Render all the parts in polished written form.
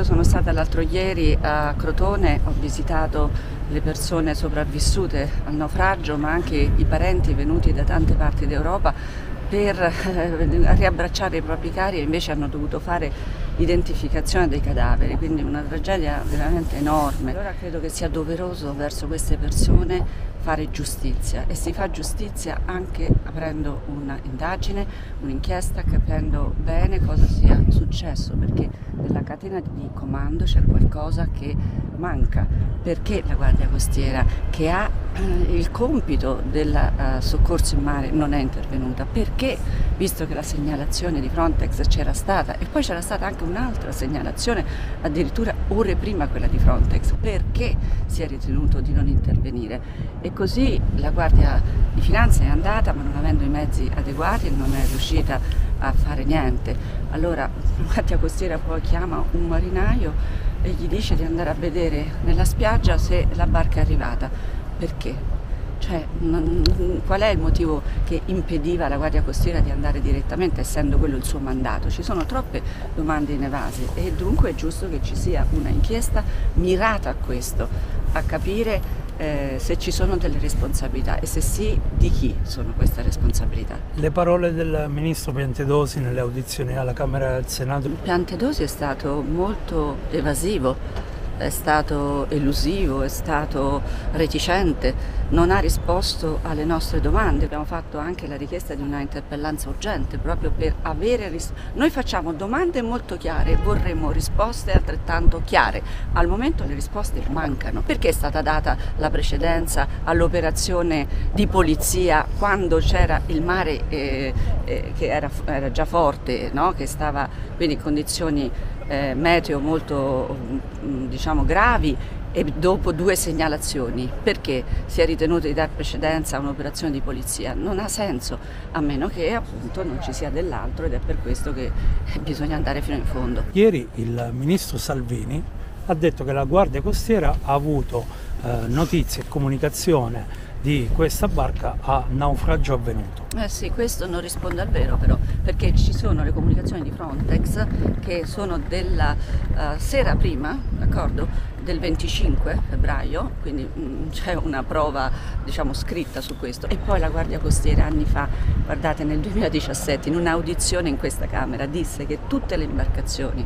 Io sono stata l'altro ieri a Crotone, ho visitato le persone sopravvissute al naufragio, ma anche i parenti venuti da tante parti d'Europa per riabbracciare i propri cari, e invece hanno dovuto fare identificazione dei cadaveri, quindi una tragedia veramente enorme. Allora credo che sia doveroso verso queste persone fare giustizia, e si fa giustizia anche aprendo un'indagine, un'inchiesta, capendo bene cosa sia successo, perché nella catena di comando c'è qualcosa che manca. Perché la Guardia Costiera, che ha il compito del soccorso in mare, non è intervenuta? Perché, visto che la segnalazione di Frontex c'era stata, e poi c'era stata anche un'altra segnalazione addirittura ore prima quella di Frontex, perché si è ritenuto di non intervenire? E così la Guardia di Finanza è andata, ma non avendo i mezzi adeguati, non è riuscita a fare niente. Allora la Guardia Costiera poi chiama un marinaio e gli dice di andare a vedere nella spiaggia se la barca è arrivata. Perché? Cioè, qual è il motivo che impediva alla Guardia Costiera di andare direttamente, essendo quello il suo mandato? Ci sono troppe domande inevase, e dunque è giusto che ci sia una inchiesta mirata a questo, a capire se ci sono delle responsabilità, e se sì, di chi sono queste responsabilità. Le parole del ministro Piantedosi nelle audizioni alla Camera e al Senato. Piantedosi è stato molto evasivo, è stato elusivo, è stato reticente, non ha risposto alle nostre domande. Abbiamo fatto anche la richiesta di una interpellanza urgente proprio per avere noi facciamo domande molto chiare, vorremmo risposte altrettanto chiare. Al momento le risposte mancano. Perché è stata data la precedenza all'operazione di polizia quando c'era il mare che era già forte, no? Che stava quindi in condizioni meteo molto diciamo gravi, e dopo 2 segnalazioni? Perché si è ritenuto di dar precedenza a un'operazione di polizia? Non ha senso, a meno che appunto non ci sia dell'altro, ed è per questo che bisogna andare fino in fondo. Ieri il ministro Salvini ha detto che la Guardia Costiera ha avuto notizie e comunicazione di questa barca a naufragio avvenuto. Sì, questo non risponde al vero però, perché ci sono le comunicazioni di Frontex che sono della sera prima, d'accordo? Del 25 febbraio, quindi c'è una prova diciamo scritta su questo. E poi la Guardia Costiera anni fa, guardate, nel 2017 in un'audizione in questa Camera disse che tutte le imbarcazioni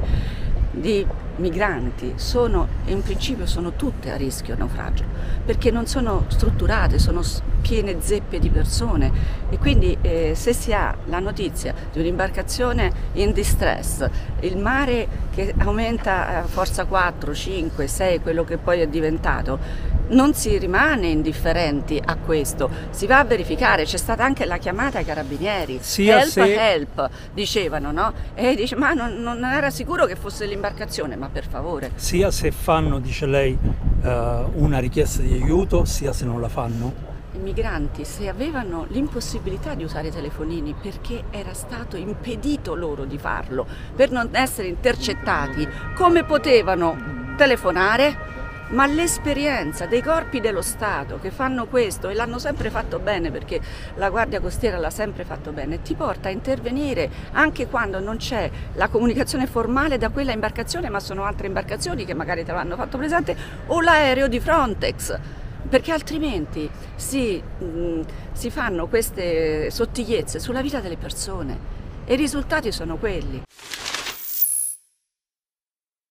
di migranti in principio sono tutte a rischio naufragio, perché non sono strutturate, sono piene zeppe di persone, e quindi se si ha la notizia di un'imbarcazione in distress, il mare che aumenta a forza 4, 5, 6, quello che poi è diventato, non si rimane indifferenti a questo, si va a verificare. C'è stata anche la chiamata ai carabinieri, help, dicevano, no? E dice, ma non era sicuro che fosse l'imbarcazione, ma per favore. Sia se fanno, dice lei, una richiesta di aiuto, sia se non la fanno? I migranti, se avevano l'impossibilità di usare i telefonini perché era stato impedito loro di farlo, per non essere intercettati, come potevano telefonare? Ma l'esperienza dei corpi dello Stato che fanno questo, e l'hanno sempre fatto bene, perché la Guardia Costiera l'ha sempre fatto bene, ti porta a intervenire anche quando non c'è la comunicazione formale da quella imbarcazione, ma sono altre imbarcazioni che magari te l'hanno fatto presente, o l'aereo di Frontex, perché altrimenti si fanno queste sottigliezze sulla vita delle persone, e i risultati sono quelli.